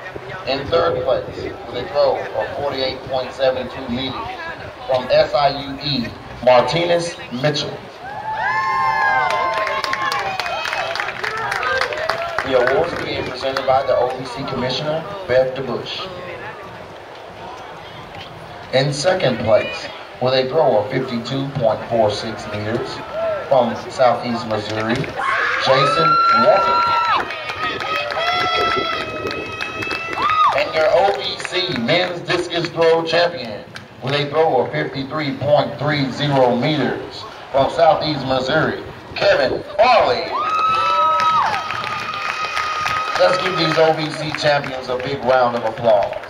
In third place, with a throw of 48.72 meters, from SIUE, Martinez Mitchell. The awards are being presented by the OVC Commissioner, Bev DeBush. In second place, with a throw of 52.46 meters, from Southeast Missouri, Jason Walker. And your OVC men's discus throw champion, with a throw of 53.30 meters, from Southeast Missouri, Kevin Farley. Let's give these OVC champions a big round of applause.